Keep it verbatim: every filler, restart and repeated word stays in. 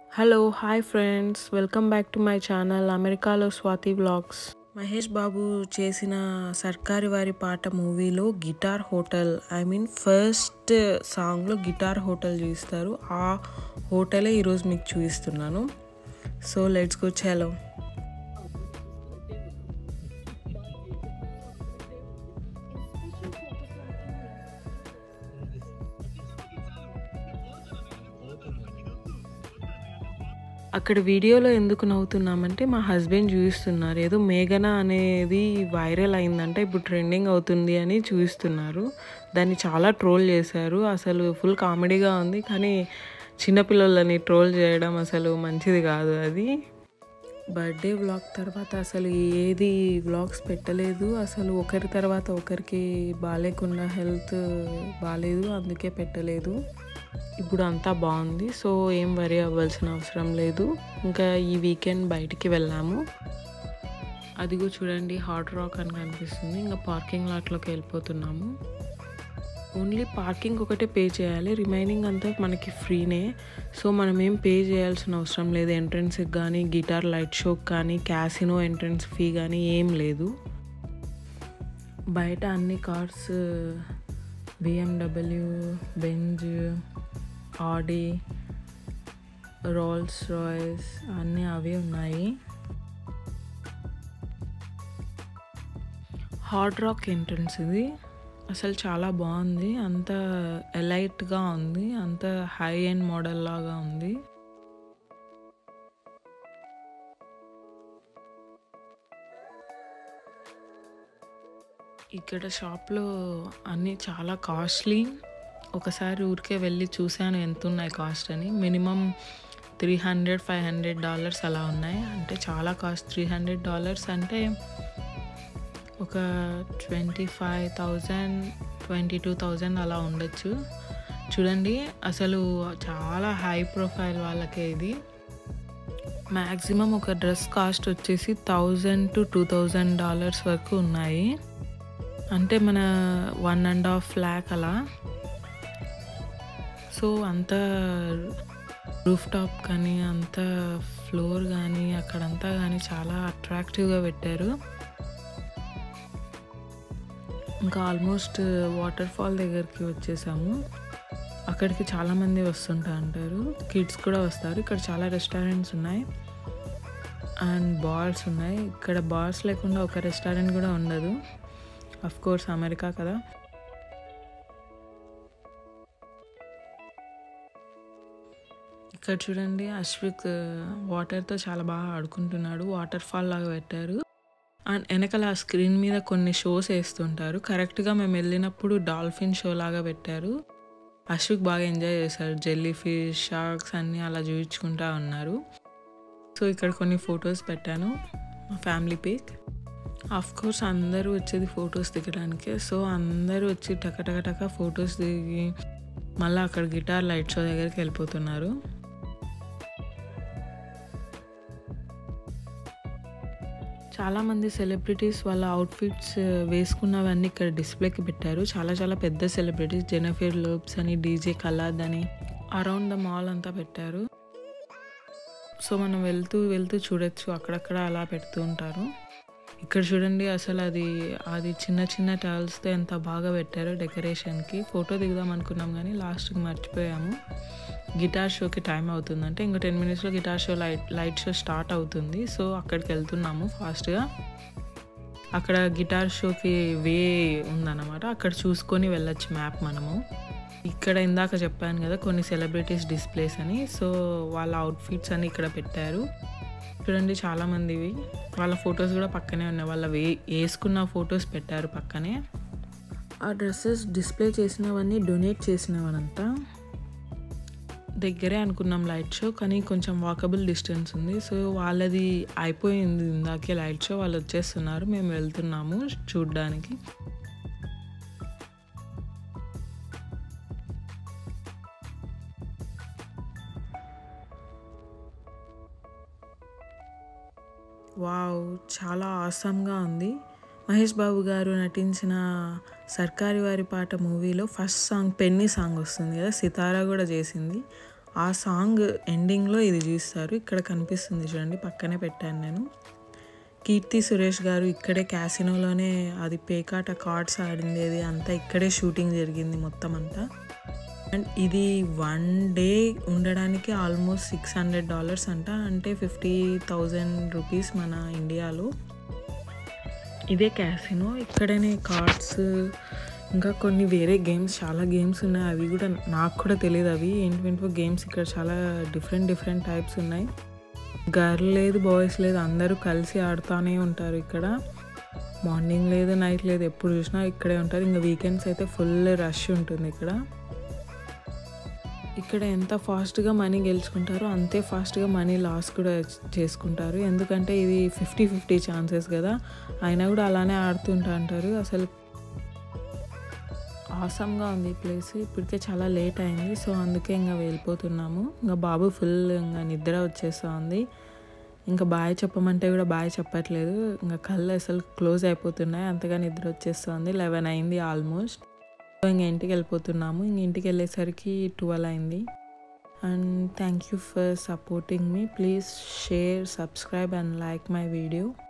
Hello, hi friends. Welcome back to my channel Americalo Swati Vlogs. MaheshBabu chesina Sarkarvaripata movie lo Guitar Hotel. I mean first song lo Guitar Hotel చూస్తారు. ఆ హోటలే ఈ రోజు మీకు చూపిస్తున్నాను. So let's go chalo. అక్కడ వీడియోలో ఎందుకు నవ్వుతున్నామంటే మా హస్బెండ్ చూపిస్తున్నారు ఏదో మేఘన అనేది వైరల్ అయిందంటే ఇప్పుడు ట్రెండింగ్ అవుతుంది అని చూపిస్తున్నారు. దాన్ని చాలా ట్రోల్ చేశారు. అసలు ఫుల్ కామెడీగా ఉంది. కానీ చిన్నపిల్లలని ట్రోల్ చేయడం అసలు మంచిది కాదు. అది బర్త్డే వ్లాగ్ తర్వాత అసలు ఏది వ్లాగ్స్ పెట్టలేదు. అసలు ఒకరి తర్వాత ఒకరికి బాగాలేకుండా హెల్త్ బాగాలేదు, అందుకే పెట్టలేదు. ఇప్పుడు అంతా బాగుంది. సో ఏం వరీ అవ్వాల్సిన అవసరం లేదు. ఇంకా ఈ వీకెండ్ బయటికి వెళ్ళాము. అదిగో చూడండి హాట్ రాక్ అని కనిపిస్తుంది. ఇంకా పార్కింగ్ లాట్లోకి వెళ్ళిపోతున్నాము. ఓన్లీ పార్కింగ్ ఒకటే పే చేయాలి, రిమైనింగ్ అంతా మనకి ఫ్రీనే. సో మనం ఏం పే చేయాల్సిన అవసరం లేదు. ఎంట్రన్స్కి కానీ గిటార్ లైట్ షోకి కానీ క్యాసినో ఎంట్రన్స్ ఫీ కానీ ఏం లేదు. బయట అన్ని cars BMW, Benz, Audi, Rolls Royce అన్నీ అవే ఉన్నాయి. హాట్ రాక్ ఎంట్రన్స్ ఇది. అసలు చాలా బాగుంది. అంత ఎలైట్గా ఉంది, అంత హై ఎండ్ మోడల్ లాగా ఉంది. ఇక్కడ షాప్లో అన్నీ చాలా కాస్ట్లీ. ఒకసారి ఊరికే వెళ్ళి చూశాను ఎంత ఉన్నాయి కాస్ట్ అని. Minimum three hundred five hundred dollars అలా ఉన్నాయి. అంటే చాలా కాస్ట్. త్రీ హండ్రెడ్ డాలర్స్ అంటే ఒక twenty five thousand twenty two thousand అలా ఉండొచ్చు. చూడండి అసలు చాలా హై ప్రొఫైల్ వాళ్ళకే ఇది. మ్యాక్సిమం ఒక డ్రెస్ కాస్ట్ వచ్చేసి thousand to two thousand dollars వరకు ఉన్నాయి. అంటే మన వన్ అండ్ హాఫ్ ల్యాక్ అలా. సో అంత రూఫ్ టాప్ కానీ అంత ఫ్లోర్ కానీ అక్కడంతా కానీ చాలా అట్రాక్టివ్గా పెట్టారు. ఇంకా ఆల్మోస్ట్ వాటర్ ఫాల్ దగ్గరికి వచ్చేసాము. అక్కడికి చాలామంది వస్తుంటా అంటారు. కిడ్స్ కూడా వస్తారు. ఇక్కడ చాలా రెస్టారెంట్స్ ఉన్నాయి అండ్ బార్స్ ఉన్నాయి. ఇక్కడ బార్స్ లేకుండా ఒక రెస్టారెంట్ కూడా ఉండదు. అఫ్ కోర్స్ అమెరికా కదా. ఇక్కడ చూడండి అశ్విక్ వాటర్తో చాలా బాగా ఆడుకుంటున్నాడు. వాటర్ ఫాల్ లాగా పెట్టారు. అండ్ వెనకాల ఆ స్క్రీన్ మీద కొన్ని షోస్ వేస్తుంటారు. కరెక్ట్గా మేము వెళ్ళినప్పుడు డాల్ఫిన్ షో లాగా పెట్టారు. అశ్విక్ బాగా ఎంజాయ్ చేశారు. జెల్లీ ఫిష్, షార్క్స్ అన్నీ అలా చూపించుకుంటా ఉన్నారు. సో ఇక్కడ కొన్ని ఫొటోస్ పెట్టాను, మా ఫ్యామిలీ పిక్. ఆఫ్ కోర్స్ అందరూ వచ్చేది ఫొటోస్ దిగడానికే. సో అందరూ వచ్చి టక టక టక ఫొటోస్ దిగి మళ్ళీ అక్కడ గిటార్ లైట్ షో దగ్గరికి వెళ్ళిపోతున్నారు. చాలామంది సెలబ్రిటీస్ వాళ్ళ అవుట్ఫిట్స్ వేసుకున్నవన్నీ ఇక్కడ డిస్ప్లేకి పెట్టారు. చాలా చాలా పెద్ద సెలబ్రిటీస్, జెనిఫర్ లోప్స్ అని, డీజే కలాద్ అని అరౌండ్ ద మాల్ అంతా పెట్టారు. సో మనం వెళ్తూ వెళ్తూ చూడొచ్చు, అక్కడక్కడ అలా పెడుతూ ఉంటారు. ఇక్కడ చూడండి అసలు అది అది చిన్న చిన్న టవల్స్తో ఎంత బాగా పెట్టారో డెకరేషన్కి. ఫోటో దిగుదాం అనుకున్నాం కానీ లాస్ట్కి మర్చిపోయాము. గిటార్ షోకి టైం అవుతుందంటే ఇంకో టెన్ మినిట్స్లో guitar show light light show start అవుతుంది. సో అక్కడికి వెళ్తున్నాము ఫాస్ట్గా. అక్కడ గిటార్ షోకి వే ఉందన్నమాట. అక్కడ చూసుకొని వెళ్ళొచ్చు మ్యాప్ మనము. ఇక్కడ ఇందాక చెప్పాను కదా కొన్ని సెలబ్రిటీస్ డిస్ప్లేస్ అని. సో వాళ్ళ అవుట్ఫిట్స్ అని ఇక్కడ పెట్టారు. చూడండి చాలామందివి. వాళ్ళ ఫొటోస్ కూడా పక్కనే ఉన్నాయి. వాళ్ళ వే వేసుకున్న ఫొటోస్ పెట్టారు పక్కనే. ఆ డ్రెస్సెస్ డిస్ప్లే చేసినవన్నీ డొనేట్ చేసినవనంతా. దగ్గరే అనుకున్నాం లైట్ షో, కానీ కొంచెం వాకబుల్ డిస్టెన్స్ ఉంది. సో వాళ్ళది అయిపోయింది ఇందాకే లైట్ షో. వాళ్ళు వచ్చేస్తున్నారు, మేము వెళ్తున్నాము చూడ్డానికి. వావ్, చాలా ఆసమ్గా ఉంది. మహేష్ బాబు గారు నటించిన సర్కారువారిపాట మూవీలో ఫస్ట్ సాంగ్ పెన్నీ సాంగ్ వస్తుంది కదా, సితారా కూడా చేసింది. ఆ సాంగ్ ఎండింగ్లో ఇది చూస్తారు. ఇక్కడ కనిపిస్తుంది చూడండి, పక్కనే పెట్టాను నేను. కీర్తి సురేష్ గారు ఇక్కడే క్యాసినోలోనే అది పేకాట కార్డ్స్ ఆడింది అంతా ఇక్కడే షూటింగ్ జరిగింది మొత్తం అంతా. అండ్ ఇది వన్ డే ఉండడానికి ఆల్మోస్ట్ సిక్స్ హండ్రెడ్ డాలర్స్ అంట, అంటే ఫిఫ్టీ థౌజండ్ రూపీస్ మన ఇండియాలో. ఇదే క్యాసినో, ఇక్కడనే కార్డ్స్ ఇంకా కొన్ని వేరే గేమ్స్, చాలా గేమ్స్ ఉన్నాయి. అవి కూడా నాకు కూడా తెలియదు అవి ఏంటివో గేమ్స్. ఇక్కడ చాలా డిఫరెంట్ డిఫరెంట్ టైప్స్ ఉన్నాయి. గర్ల్ లేదు, బాయ్స్ లేదు, అందరూ కలిసి ఆడుతూనే ఉంటారు ఇక్కడ. మార్నింగ్ లేదు, నైట్ లేదు, ఎప్పుడు చూసినా ఇక్కడే ఉంటారు. ఇంకా వీకెండ్స్ అయితే ఫుల్ రష్ ఉంటుంది ఇక్కడ. ఇక్కడ ఎంత ఫాస్ట్గా మనీ గెలుచుకుంటారో అంతే ఫాస్ట్గా మనీ లాస్ కూడా చేసుకుంటారు. ఎందుకంటే ఇది ఫిఫ్టీ ఫిఫ్టీ ఛాన్సెస్ కదా, అయినా కూడా అలానే ఆడుతుంటా అంటారు. అసలు ఆసమ్గా ఉంది ఈ ప్లేస్. ఇప్పటికే చాలా లేట్ అయింది, సో అందుకే ఇంకా వెళ్ళిపోతున్నాము. ఇంకా బాబు ఫుల్ ఇంకా నిద్ర వచ్చేస్తూ ఉంది. ఇంకా బాయ్ చెప్పమంటే కూడా బాయ్ చెప్పట్లేదు. ఇంకా కళ్ళు అసలు క్లోజ్ అయిపోతున్నాయి, అంతగా నిద్ర వచ్చేస్తుంది. లెవెన్ అయింది ఆల్మోస్ట్. సో ఇంక ఇంటికి వెళ్ళిపోతున్నాము. ఇంక ఇంటికి వెళ్ళేసరికి ట్వెల్వ్ అయింది. And thank you for supporting me. Please share, subscribe and like my video.